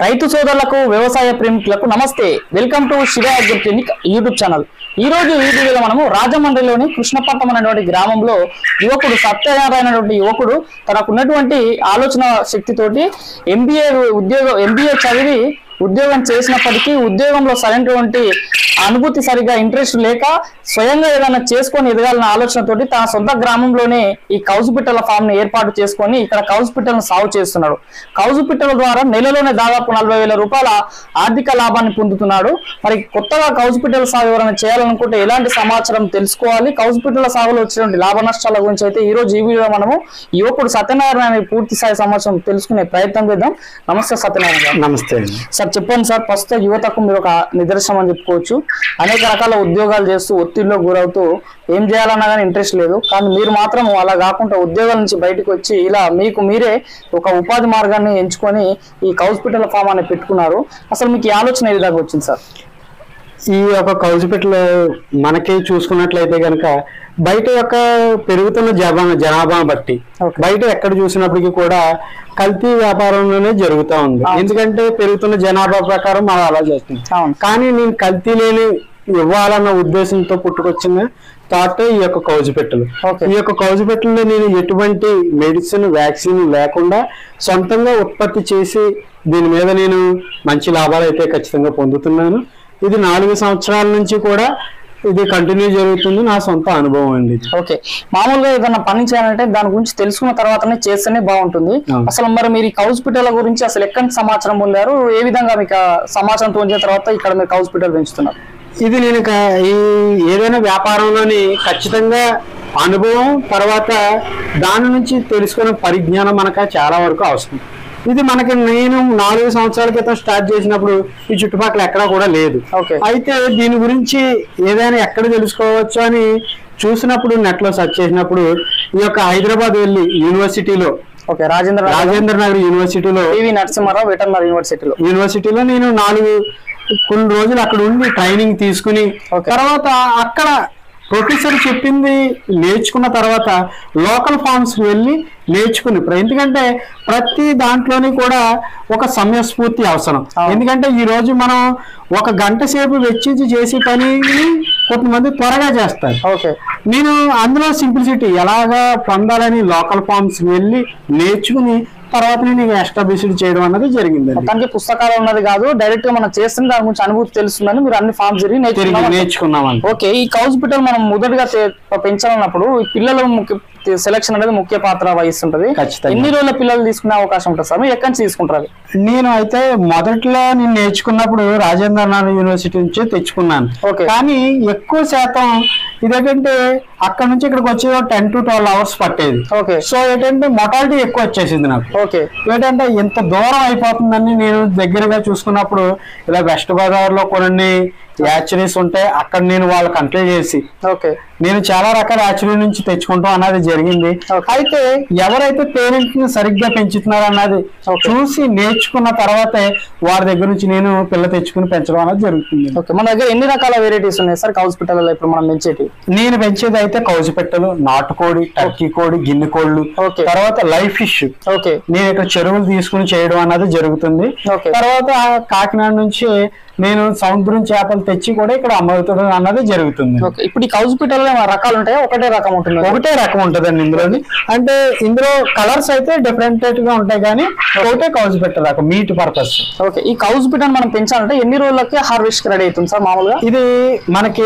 రైతు సోదరులకు వ్యవసాయ ప్రేమికులకు నమస్తే. Welcome to Shiva agri clinic YouTube channel. ఈ రోజు ఈ వీడియోలో మనము రాజమండ్రిలోని కృష్ణపట్నం అనేటువంటి గ్రామంలో యువకుడు సత్యనారాయణ అనేటువంటి యువకుడు తనకున్నటువంటి ఆలోచన శక్తితోటి ఎంబీఏ చదివి ఉద్యోగం చేసినప్పటికీ ఉద్యోగంలో సరైనటువంటి అనుభూతి సరిగా ఇంట్రెస్ట్ లేక స్వయంగా ఏదైనా చేసుకొని ఎదగాలన్న ఆలోచనతోటి తన సొంత గ్రామంలోనే ఈ కౌజు పిట్టల ఫామ్ ని ఏర్పాటు చేసుకొని ఇక్కడ కౌజు పిట్టలను సాగు చేస్తున్నాడు. కౌజు పిట్టల ద్వారా నెలలోనే దాదాపు 40,000 రూపాయల ఆర్థిక లాభాన్ని పొందుతున్నాడు. మరి కొత్తగా కౌజు పిట్టల సాగు ఎవరైనా చేయాలనుకుంటే ఎలాంటి సమాచారం తెలుసుకోవాలి, కౌజు పిట్టల సాగులో వచ్చినటువంటి లాభ నష్టాల గురించి అయితే ఈ రోజు ఈ వీడియో మనము యువకుడు సత్యనారాయణ పూర్తి స్థాయి సమాచారం తెలుసుకునే ప్రయత్నం చేద్దాం. నమస్తే సత్యనారాయణ గారు. నమస్తే సార్, చెప్పండి సార్. ప్రస్తుత యువతకు మీరు ఒక నిదర్శనం అని చెప్పుకోవచ్చు. అనేక రకాల ఉద్యోగాలు చేస్తూ ఒత్తిడిలో గురవుతూ ఏం చేయాలన్నా కానీ ఇంట్రెస్ట్ లేదు. కానీ మీరు మాత్రం అలా కాకుండా ఉద్యోగాల నుంచి బయటకు వచ్చి ఇలా మీకు మీరే ఒక ఉపాధి మార్గాన్ని ఎంచుకొని ఈ కౌజు పిట్టల ఫామ్ అని పెట్టుకున్నారు. అసలు మీకు ఈ ఆలోచన ఏ విధంగా వచ్చింది సార్? ఈ యొక్క కౌజు పిట్టలు మనకి చూసుకున్నట్లయితే కనుక బయట యొక్క పెరుగుతున్న జనాభా బట్టి బయట ఎక్కడ చూసినప్పటికీ కూడా కల్తీ వ్యాపారంలోనే జరుగుతూ ఉంది. ఎందుకంటే పెరుగుతున్న జనాభా ప్రకారం మనం అలా చేస్తున్నాం. కానీ నేను కల్తీ లేని ఇవ్వాలన్న ఉద్దేశంతో పుట్టుకొచ్చిన థాట్ ఈ యొక్క కౌజు పెట్టెలు. ఈ యొక్క కౌజు పెట్టెల్లో నేను ఎటువంటి మెడిసిన్ వ్యాక్సిన్ లేకుండా సొంతంగా ఉత్పత్తి చేసి దీని మీద నేను మంచి లాభాలు అయితే ఖచ్చితంగా పొందుతున్నాను. ఇది 4 సంవత్సరాల నుంచి కూడా ఇది కంటిన్యూ జరుగుతుంది. నా సొంత అనుభవం అండి. ఓకే, మామూలుగా ఏదైనా పని చేయాలంటే దాని గురించి తెలుసుకున్న తర్వాతనే చేస్తేనే బాగుంటుంది. అసలు మరి మీరు ఈ కౌజు పిట్టల గురించి అసలు ఎక్కడి సమాచారం పొందారు? ఏ విధంగా మీకు సమాచారం పొందిన తర్వాత ఇక్కడ మీరు కౌజు పిట్టలు పెంచుతున్నారు? ఇది నేను ఈ ఏదైనా వ్యాపారంలోని ఖచ్చితంగా అనుభవం తర్వాత దాని నుంచి తెలుసుకునే పరిజ్ఞానం మనకు చాలా వరకు అవసరం. ఇది మనకి నేను 4 సంవత్సరాల క్రితం స్టార్ట్ చేసినప్పుడు ఈ చుట్టుపక్కల ఎక్కడా కూడా లేదు. అయితే దీని గురించి ఏదైనా ఎక్కడ తెలుసుకోవచ్చు అని చూసినప్పుడు నెట్ లో సెర్చ్ చేసినప్పుడు ఈ యొక్క హైదరాబాద్ వెళ్ళి యూనివర్సిటీలో రాజేంద్ర నగర్ యూనివర్సిటీలో నరసింహారావు వెటర్నరీ యూనివర్సిటీలో నేను కొన్ని రోజులు అక్కడ ఉండి ట్రైనింగ్ తీసుకుని తర్వాత అక్కడ ప్రొఫెసర్ చెప్పింది నేర్చుకున్న తర్వాత లోకల్ ఫార్మ్స్ వెళ్ళి నేర్చుకుని, ఎందుకంటే ప్రతి దాంట్లోని కూడా ఒక సమయస్ఫూర్తి అవసరం. ఎందుకంటే ఈ రోజు మనం 1 గంట సేపు వెచ్చించి చేసే పనిని కొంతమంది త్వరగా చేస్తారు. నేను అందులో సింప్లిసిటీ ఎలాగా పొందాలని లోకల్ ఫార్మ్స్ వెళ్ళి నేర్చుకుని తర్వాత నేను ఎస్టాబ్లిష్ చేయడం అన్నది జరిగింది. మొత్తానికి పుస్తకాలు ఉన్నది కాదు, డైరెక్ట్ గా మనం చేస్తున్న దాని గురించి అనుభూతి తెలుస్తుందని మీరు అన్ని ఫార్మ్స్ నేర్చుకున్నామని. ఓకే, ఈ కౌజు పిట్టలు మనం మొదటిగా పెంచాలన్నప్పుడు ఈ పిల్లలు సెలక్షన్ అనేది ముఖ్య పాత్ర వహిస్తుంటది. ఎన్ని రోజుల పిల్లలు తీసుకునే అవకాశం ఉంటుంది సార్? మీరు ఎక్కడి నుంచి తీసుకుంటారు? నేను అయితే మొదట్లో నేను నేర్చుకున్నప్పుడు రాజేంద్ర నగర్ యూనివర్సిటీ నుంచి తెచ్చుకున్నాను. కానీ ఎక్కువ శాతం ఇదేంటంటే అక్కడ నుంచి ఇక్కడికి వచ్చే 10 to 12 hours పట్టేది. సో ఏంటంటే మొటాలిటీ ఎక్కువ వచ్చేసింది నాకు. ఏంటంటే ఇంత దూరం అయిపోతుందని నేను దగ్గరగా చూసుకున్నప్పుడు ఇలా వెస్ట్ గోదావరిలో కొన్ని యాచరీస్ ఉంటాయి, అక్కడ నేను వాళ్ళకి కంట్రోల్ చేసి నేను చాలా రకాల యాచరీ నుంచి తెచ్చుకుంటాం అన్నది జరిగింది. అయితే ఎవరైతే పేరెంట్స్ ని సరిగ్గా పెంచుతున్నారు అన్నది చూసి నేర్చుకున్న తర్వాతే వారి దగ్గర నుంచి నేను పిల్ల తెచ్చుకుని పెంచడం అనేది జరుగుతుంది. మన దగ్గర ఎన్ని రకాల వెరైటీస్ ఉన్నాయి సార్ కౌజు పిట్టలలో? ఇప్పుడు మనం పెంచేది నేను పెంచేది అయితే కౌజు పిట్టలు, నాటుకోడి, టర్కీ కోడి, గిన్నె కోళ్ళు, తర్వాత లైవ్ ఫిష్. నేను ఇక్కడ చెరువులు తీసుకుని చేయడం అన్నది జరుగుతుంది. తర్వాత కాకినాడ నుంచి నేను సముద్రం చేపలు తెచ్చి కూడా ఇక్కడ అమ్ముతుంది అన్నది జరుగుతుంది. ఇప్పుడు ఈ కౌజు పిట్టల్లో రకాలు ఉంటాయా? ఒకటే రకం ఉంటుంది? ఒకటే రకం ఉంటుందండి ఇందులోని. అంటే ఇందులో కలర్స్ అయితే డిఫరెంట్ గా ఉంటాయి కానీ ఒకటే కౌజు పిట్ట రకం, మీట్ పర్పస్. ఓకే, ఈ కౌజు పిట్టను మనం పెంచాలంటే ఎన్ని రోజులకి హార్వెస్ట్ రెడీ అవుతుంది సార్? మామూలుగా ఇది మనకి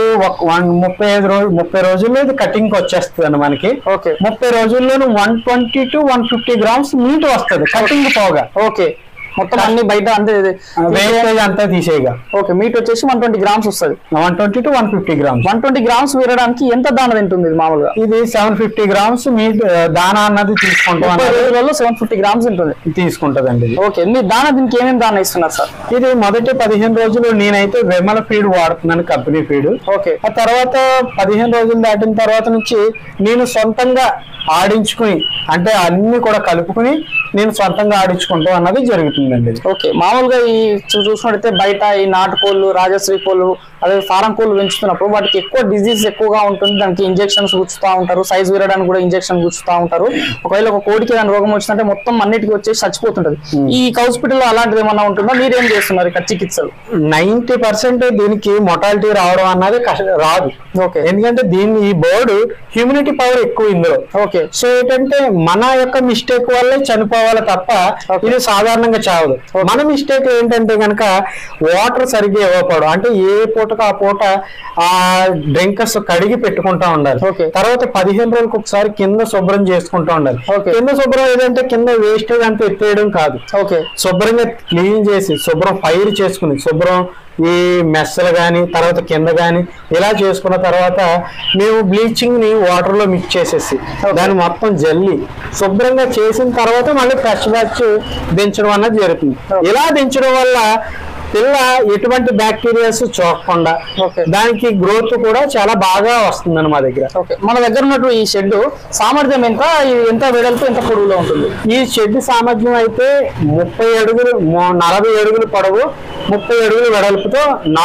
30 రోజుల్లో ఇది కటింగ్ కి వచ్చేస్తుంది అండి మనకి. 30 రోజుల్లోనూ 120 to 150 grams మీట్ వస్తుంది కటింగ్ పోగా. మొత్తం అన్ని బయట అంతా తీసేయగా. మీట్ వచ్చేసి 120 grams వస్తుంది. 120 to 150 grams. 120 grams వేయడానికి ఎంత దాన తింటుంది మామూలుగా? ఇది 750 grams మీట్ దానా అన్నది తీసుకుంటాం. 750 grams తీసుకుంటదండి. మీ దానా దీనికి ఏమేమి దానా ఇస్తున్నారు సార్? ఇది మొదటి 15 రోజులు నేనైతే వెమల ఫీడ్ వాడుతున్నాను, కంపెనీ ఫీడ్. ఆ తర్వాత 15 రోజులు దాటిన తర్వాత నుంచి నేను సొంతంగా ఆడించుకుని అంటే అన్ని కూడా కలుపుకుని నేను సొంతంగా ఆడించుకుంటాం అన్నది జరుగుతుందండి. మామూలుగా ఈ చూసుకుంటే బయట ఈ నాటుకోళ్ళు, రాజశ్రీ కోళ్ళు అదే ఫారం కోళ్ళు పెంచుతున్నప్పుడు వాటికి ఎక్కువ డిజీజ్ ఎక్కువగా ఉంటుంది, దానికి ఇంజెక్షన్స్ గుచ్చుతూ ఉంటారు, సైజ్ పెరగడానికి కూడా ఇంజెక్షన్ గుచ్చుతూ ఉంటారు. ఒకవేళ ఒక కోడికి దాని రోగం వచ్చిందంటే మొత్తం అన్నిటికీ వచ్చేసి చచ్చిపోతుంటది. ఈ హాస్పిటల్ లో అలాంటిది ఏమన్నా ఉంటుందా? మీరేం చేస్తున్నారు ఇక్కడ చికిత్సలు? 90% దీనికి మొటాలిటీ రావడం అన్నది రాదు. ఓకే, ఎందుకంటే ఈ బర్డ్ హ్యూమినిటీ పవర్ ఎక్కువ ఇందులో. ఓకే, సో ఏంటంటే మన యొక్క మిస్టేక్ వల్లే చనిపోవాలి తప్ప ఇది సాధారణంగా చావదు. మన మిస్టేక్ ఏంటంటే కనుక వాటర్ సరిగ్గా ఇవ్వకపోవడం, అంటే ఏ పూటకు ఆ పూట ఆ డ్రింకర్స్ కడిగి పెట్టుకుంటా ఉండాలి. తర్వాత 15 రోజులకు ఒకసారి కింద శుభ్రం చేసుకుంటా ఉండాలి. కింద శుభ్రం ఏదంటే కింద వేస్టేజ్ అంతా ఎత్తేయడం కాదు. ఓకే, శుభ్రంగా క్లీన్ చేసి శుభ్రం ఫైర్ చేసుకుని శుభ్రం ఈ మెస్సలు కానీ తర్వాత కింద కానీ ఇలా చేసుకున్న తర్వాత మేము బ్లీచింగ్ ని వాటర్ లో మిక్స్ చేసేసి దాన్ని మొత్తం జల్లి శుభ్రంగా చేసిన తర్వాత మళ్ళీ ఫ్రెష్ బ్యాచ్ దించడం అన్నది జరుగుతుంది. ఇలా దించడం వల్ల పిల్ల ఎటువంటి బ్యాక్టీరియాస్ చూడకుండా దానికి గ్రోత్ కూడా చాలా బాగా వస్తుంది మా దగ్గర. మన దగ్గర ఉన్నట్టు ఈ షెడ్ సామర్థ్యం ఎంత వెడల్పు ఎంత పొడవులో ఉంటుంది? ఈ షెడ్ సామర్థ్యం అయితే 30 అడుగులు 40 అడుగులు పొడవు 30 అడుగులు వెడల్పుతో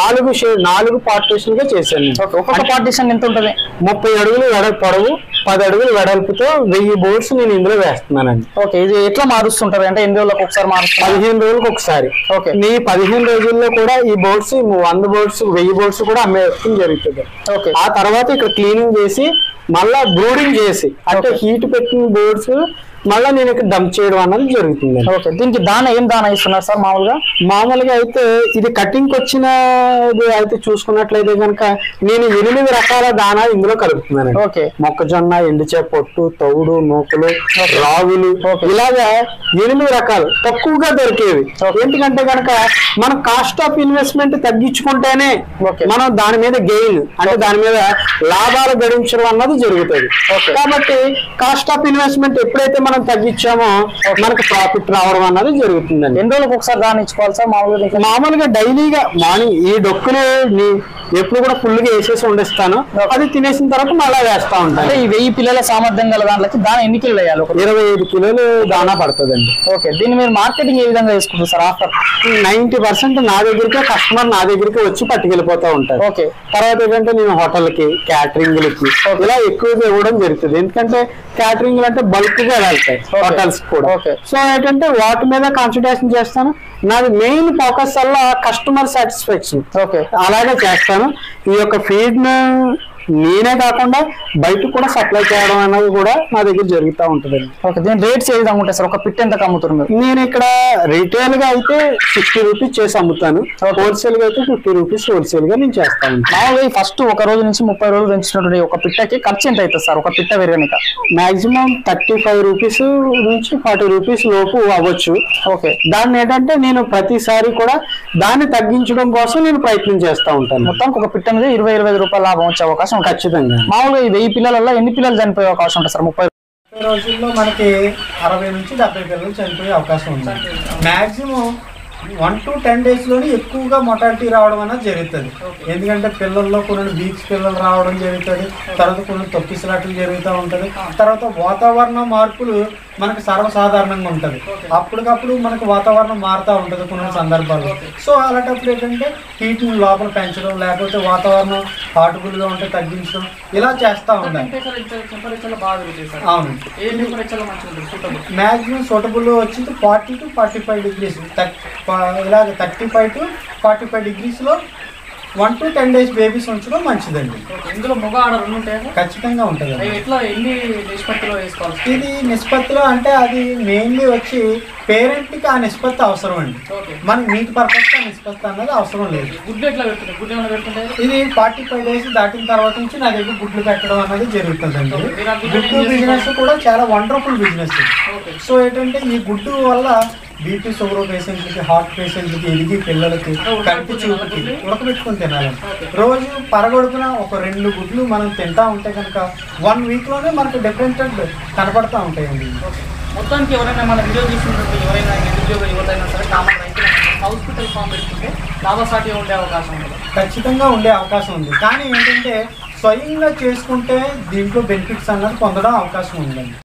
4 పార్టీషన్ గా చేశాను. ఒక్కొక్క పార్టీషన్ ఎంత ఉంటుంది? 30 అడుగులు పొడవు 10 అడుగులు వెడల్పుతో 1000 బోర్డ్స్ నేను ఇందులో వేస్తున్నానండి. ఓకే, ఇది ఎట్లా మారుస్తుంటారు అంటే ఎన్ని రోజులకు ఒకసారి మారుస్తారు? 15 రోజులకు ఒకసారి. ఓకే, ఈ 15 రోజుల్లో కూడా ఈ బోర్డ్స్ 100 బోర్డ్స్ 1000 బోర్డ్స్ కూడా అమ్మేయడం జరుగుతుంది. ఓకే, ఆ తర్వాత ఇక్కడ క్లీనింగ్ చేసి మళ్ళా బ్రూడింగ్ చేసి అంటే హీట్ పెట్టిన బోర్డ్స్ మళ్ళీ నేను ఇక్కడ డంప్ చేయడం అన్నది జరుగుతుంది. ఓకే, దీనికి ఏం దానా ఇస్తున్నారు సార్? మామూలుగా అయితే ఇది కటింగ్ వచ్చిన అయితే చూసుకున్నట్లయితే కనుక నేను 8 రకాల దానా ఇందులో కలుపుతున్నాను. ఓకే, మొక్కజొన్న, ఎండుచే పొట్టు, తౌడు, నూకలు, రాగులు, ఇలాగా 8 రకాలు తక్కువగా దొరికేవి. ఎందుకంటే కనుక మనం కాస్ట్ ఆఫ్ ఇన్వెస్ట్మెంట్ తగ్గించుకుంటేనే మనం దాని మీద గెయిన్ అంటే దాని మీద లాభాలు గడించడం అన్నది జరుగుతుంది. కాబట్టి కాస్ట్ ఆఫ్ ఇన్వెస్ట్మెంట్ ఎప్పుడైతే మనం తగ్గించామో మనకు ప్రాఫిట్ రావడం అన్నది జరుగుతుందండి. ఎన్ని రోజులకు ఒకసారి దాన్ని ఇచ్చుకోవాలి సార్? మామూలుగా డైలీగా మార్నింగ్ ఈ డొక్కుని ఎప్పుడు కూడా ఫుల్ గా వేసేసి వండిస్తాను, అది తినేసిన తర్వాత మళ్ళీ వేస్తా ఉంటాను. ఈ 1000 పిల్లల సామర్థ్యం గల దాంట్లోకి దాని ఎన్ని కిలోలు వేయాలి? 25 కిలోలు దానా పడుతుందండి. ఓకే, దీన్ని మీరు మార్కెటింగ్ ఏ విధంగా చేసుకుంటారు సార్? ఆఫర్ 90% నా దగ్గరికి కస్టమర్ నా దగ్గరికి వచ్చి పట్టుకెళ్ళిపోతా ఉంటారు. ఓకే, తర్వాత ఏంటంటే నేను హోటల్కి క్యాటరింగ్లకి ఇలా ఎక్కువగా ఇవ్వడం జరుగుతుంది. ఎందుకంటే క్యాటరింగ్ అంటే బల్క్ గా వెళ్తాయి హోటల్స్ కూడా. సో ఏంటంటే వాటి మీద కాన్సన్ట్రేషన్ చేస్తాను. నాది మెయిన్ ఫోకస్ వల్ల కస్టమర్ సాటిస్ఫాక్షన్. ఓకే, అలాగే చేస్తాను. ఈ యొక్క ఫీడ్ నేనే కాకుండా బయట కూడా సప్లై చేయడం అనేది కూడా నా దగ్గర జరుగుతూ ఉంటుందండి. ఓకే, దీని రేట్స్ ఏ విధంగా ఉంటాయి సార్? ఒక పిట్ ఎంత అమ్ముతున్నారు? నేను ఇక్కడ రీటైల్ గా అయితే 60 రూపీస్ చేసి అమ్ముతాను. హోల్సేల్ గా అయితే 50 రూపీస్ హోల్సేల్ గా నేను చేస్తాను. మామూలుగా ఫస్ట్ ఒక రోజు నుంచి 30 రోజులు పెంచినటువంటి ఒక పిట్టకి ఖర్చు ఎంత అవుతుంది సార్? ఒక పిట్ట పెరగనిక మాక్సిమం 35 రూపీస్ నుంచి 40 రూపీస్ లోపు అవ్వచ్చు. ఓకే, దాన్ని ఏంటంటే నేను ప్రతిసారి కూడా దాన్ని తగ్గించడం కోసం నేను ప్రయత్నం చేస్తూ ఉంటాను. మొత్తం ఒక పిట్ట మీద 20-25 రూపాయల లాభం వచ్చే అవకాశం ఖచ్చితంగా. మామూలుగా ఈ 1000 పిల్లలలో ఎన్ని పిల్లలు చనిపోయే అవకాశం ఉంటుంది సార్? 30 రోజుల్లో మనకి 60 నుంచి 70 పిల్లలు చనిపోయే అవకాశం ఉంది. మాక్సిమం 1 to 10 days లోనే ఎక్కువగా మొటాలిటీ రావడం అనేది జరుగుతుంది. ఎందుకంటే పిల్లల్లో కొన్ని వీక్స్ పిల్లలు రావడం జరుగుతుంది, తర్వాత కొన్ని తొక్కిసలాట్లు జరుగుతూ ఉంటుంది, తర్వాత వాతావరణ మార్పులు మనకు సర్వసాధారణంగా ఉంటుంది. అప్పటికప్పుడు మనకు వాతావరణం మారుతూ ఉంటుంది కొన్ని సందర్భాల్లో. సో అలాంటప్పుడు ఏంటంటే హీట్ని లోపల పెంచడం లేకపోతే వాతావరణం హాటుబుల్గా ఉంటే తగ్గించడం ఇలా చేస్తూ ఉండాలి. అవును, మ్యాక్సిమం సూటబుల్ వచ్చి 40 to 45 degrees, ఇలాగ 35 to 45 degrees లో 1 to 10 days బేబీస్ ఉంచడం మంచిదండి. ఇందులో మగ ఆడ రెండు ఉంటాయి? ఖచ్చితంగా ఉంటుంది. ఎట్లా ఎన్ని నిష్పత్తిలో వేసుకోవాలి? ఇది నిష్పత్తిలో అంటే అది మెయిన్లీ వచ్చి పేరెంట్ కి ఆ నిష్పత్తి అవసరం అండి. మనకి మీట్ పర్పస్ ఆ నిష్పత్తి అన్నది అవసరం లేదు. గుడ్లు ఎట్లా పెడుతుంది? గుడ్లు ఏమైనా పెడుతుంటే ఇది 45 days దాటిన తర్వాత నుంచి నా దగ్గర గుడ్లు పెట్టడం అనేది జరుగుతుందండి. గుడ్డు బిజినెస్ కూడా చాలా వండర్ఫుల్ బిజినెస్. సో ఏంటంటే ఈ గుడ్డు వల్ల బీపీ షుగర్ పేషెంట్లకి, హార్ట్ పేషెంట్లకి, ఎదిగి పిల్లలకి, కంటి చూపుకి ఉడకబెట్టుకుని తినాలి. రోజు పరగొడుకున ఒక 2 గుడ్లు మనం తింటా ఉంటే కనుక 1 week లోనే మనకు డిఫరెంట్ కనపడతా ఉంటాయండి. మొత్తానికి ఎవరైనా మన వీడియో తీసుకుంటే ఎవరైనా నిరుద్యోగ యువతైనా సరే కామన్ రైతులు హాస్పిటల్ ఫామ్ పెట్టుకుంటే లాభసాటిగా ఉండే అవకాశం ఉంది. ఖచ్చితంగా ఉండే అవకాశం ఉంది. కానీ ఏంటంటే స్వయంగా చేసుకుంటే దీంట్లో బెనిఫిట్స్ అన్నది పొందడం అవకాశం ఉందండి.